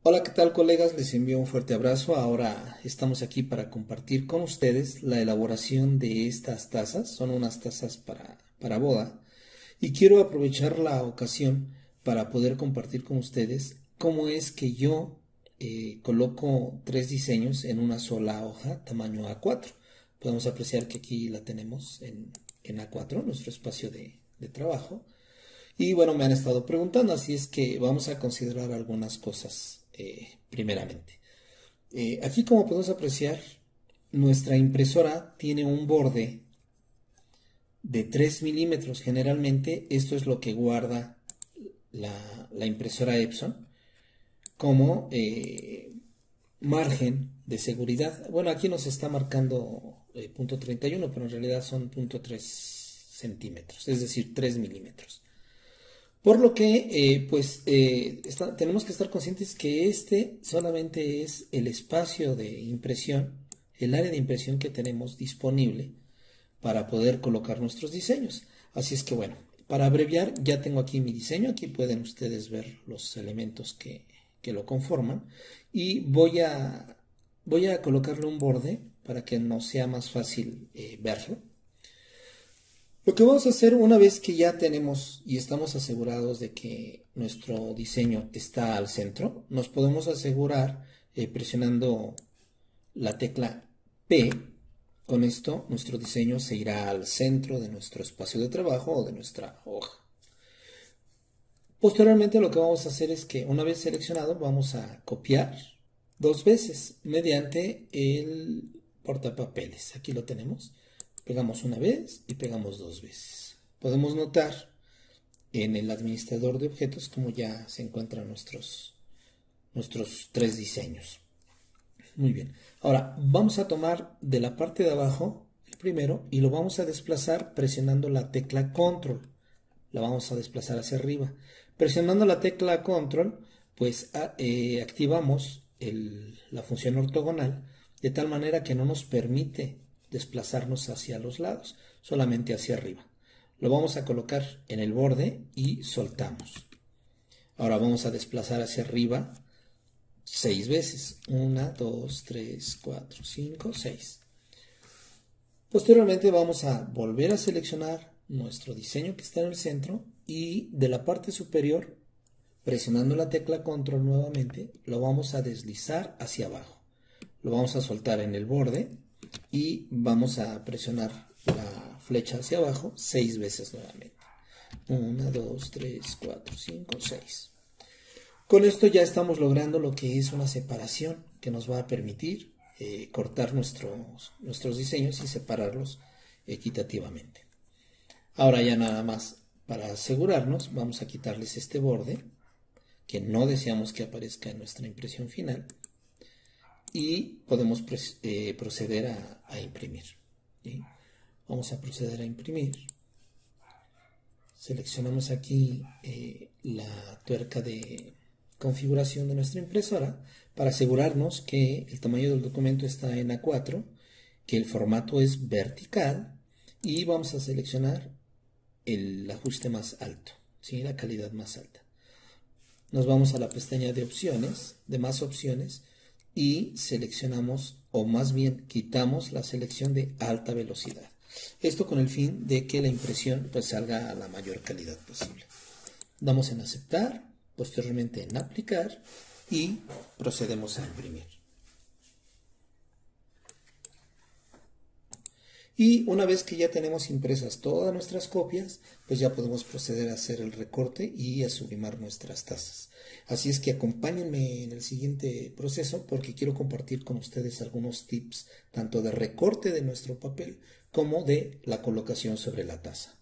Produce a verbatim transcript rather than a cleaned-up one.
Hola, ¿qué tal, colegas? Les envío un fuerte abrazo. Ahora estamos aquí para compartir con ustedes la elaboración de estas tazas. Son unas tazas para, para boda. Y quiero aprovechar la ocasión para poder compartir con ustedes cómo es que yo eh, coloco tres diseños en una sola hoja, tamaño A cuatro. Podemos apreciar que aquí la tenemos en, en A cuatro, nuestro espacio de, de trabajo. Y bueno, me han estado preguntando, así es que vamos a considerar algunas cosas eh, primeramente. Eh, aquí, como podemos apreciar, nuestra impresora tiene un borde de tres milímetros. Generalmente esto es lo que guarda la, la impresora Epson como eh, margen de seguridad. Bueno, aquí nos está marcando eh, punto treinta y uno, pero en realidad son punto tres centímetros, es decir, tres milímetros. Por lo que, eh, pues, eh, está- tenemos que estar conscientes que este solamente es el espacio de impresión, el área de impresión que tenemos disponible para poder colocar nuestros diseños. Así es que, bueno, para abreviar, ya tengo aquí mi diseño. Aquí pueden ustedes ver los elementos que, que lo conforman. Y voy a, voy a colocarle un borde para que nos sea más fácil eh, verlo. Lo que vamos a hacer una vez que ya tenemos y estamos asegurados de que nuestro diseño está al centro, nos podemos asegurar eh, presionando la tecla P. Con esto nuestro diseño se irá al centro de nuestro espacio de trabajo o de nuestra hoja. Posteriormente lo que vamos a hacer es que una vez seleccionado vamos a copiar dos veces mediante el portapapeles. Aquí lo tenemos. Pegamos una vez y pegamos dos veces. Podemos notar en el administrador de objetos como ya se encuentran nuestros, nuestros tres diseños. Muy bien. Ahora vamos a tomar de la parte de abajo el primero y lo vamos a desplazar presionando la tecla control. La vamos a desplazar hacia arriba. Presionando la tecla control, pues a, eh, activamos el, la función ortogonal de tal manera que no nos permite desplazarnos hacia los lados, solamente hacia arriba. Lo vamos a colocar en el borde y soltamos. Ahora vamos a desplazar hacia arriba seis veces. Una, dos, tres, cuatro, cinco, seis. Posteriormente vamos a volver a seleccionar nuestro diseño que está en el centro y de la parte superior, presionando la tecla control nuevamente, lo vamos a deslizar hacia abajo. Lo vamos a soltar en el borde y vamos a presionar la flecha hacia abajo seis veces nuevamente. Una, dos, tres, cuatro, cinco, seis. Con esto ya estamos logrando lo que es una separación que nos va a permitir eh, cortar nuestros, nuestros diseños y separarlos equitativamente. Ahora ya nada más para asegurarnos vamos a quitarles este borde que no deseamos que aparezca en nuestra impresión final y podemos eh, proceder a, a imprimir. ¿Sí? Vamos a proceder a imprimir. Seleccionamos aquí eh, la tuerca de configuración de nuestra impresora para asegurarnos que el tamaño del documento está en A cuatro, que el formato es vertical y vamos a seleccionar el ajuste más alto, ¿sí? La calidad más alta. Nos vamos a la pestaña de opciones, de más opciones y seleccionamos, o más bien quitamos la selección de alta velocidad. Esto con el fin de que la impresión pues salga a la mayor calidad posible. Damos en aceptar, posteriormente en aplicar y procedemos a imprimir. Y una vez que ya tenemos impresas todas nuestras copias, pues ya podemos proceder a hacer el recorte y a sublimar nuestras tazas. Así es que acompáñenme en el siguiente proceso porque quiero compartir con ustedes algunos tips tanto de recorte de nuestro papel como de la colocación sobre la taza.